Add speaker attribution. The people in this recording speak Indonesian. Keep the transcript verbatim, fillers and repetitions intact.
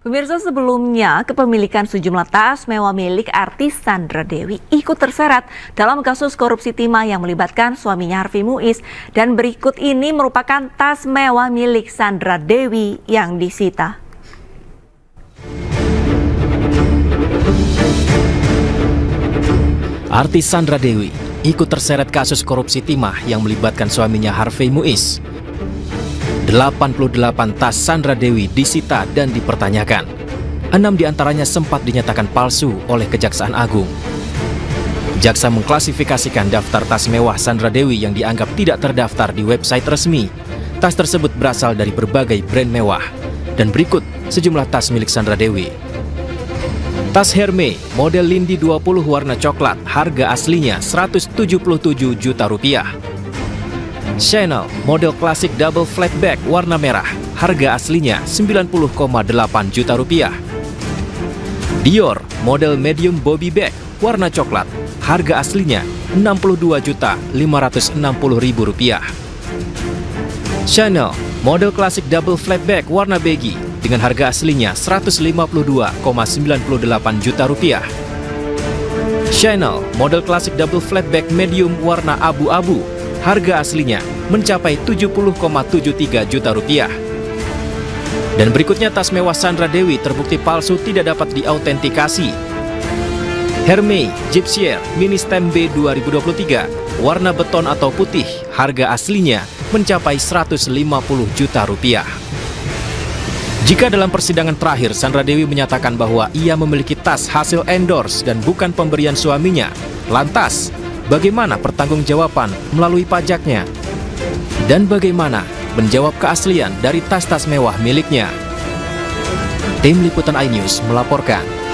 Speaker 1: Pemirsa, sebelumnya kepemilikan sejumlah tas mewah milik artis Sandra Dewi ikut terseret dalam kasus korupsi timah yang melibatkan suaminya Harvey Muiz, dan berikut ini merupakan tas mewah milik Sandra Dewi yang disita.
Speaker 2: Artis Sandra Dewi ikut terseret kasus korupsi timah yang melibatkan suaminya Harvey Muiz. delapan puluh delapan tas Sandra Dewi disita dan dipertanyakan. Enam diantaranya sempat dinyatakan palsu oleh Kejaksaan Agung. Jaksa mengklasifikasikan daftar tas mewah Sandra Dewi yang dianggap tidak terdaftar di website resmi. Tas tersebut berasal dari berbagai brand mewah. Dan berikut sejumlah tas milik Sandra Dewi. Tas Hermes model Lindy dua puluh warna coklat, harga aslinya seratus tujuh puluh tujuh juta rupiah. Chanel model klasik double flat bag warna merah, harga aslinya sembilan puluh koma delapan juta rupiah. Dior model medium bobby bag warna coklat, harga aslinya enam puluh dua juta lima ratus enam puluh ribu rupiah. Chanel model klasik double flat bag warna baggy dengan harga aslinya seratus lima puluh dua koma sembilan delapan juta rupiah. Chanel model klasik double flat bag medium warna abu-abu, harga aslinya mencapai tujuh puluh koma tujuh tiga juta rupiah. Dan berikutnya tas mewah Sandra Dewi terbukti palsu, tidak dapat diautentikasi. Hermes Gypsier Mini Stem B dua ribu dua puluh tiga, warna beton atau putih, harga aslinya mencapai seratus lima puluh juta rupiah. Jika dalam persidangan terakhir Sandra Dewi menyatakan bahwa ia memiliki tas hasil endorse dan bukan pemberian suaminya, lantas bagaimana pertanggungjawaban melalui pajaknya? Dan bagaimana menjawab keaslian dari tas-tas mewah miliknya? Tim Liputan iNews melaporkan.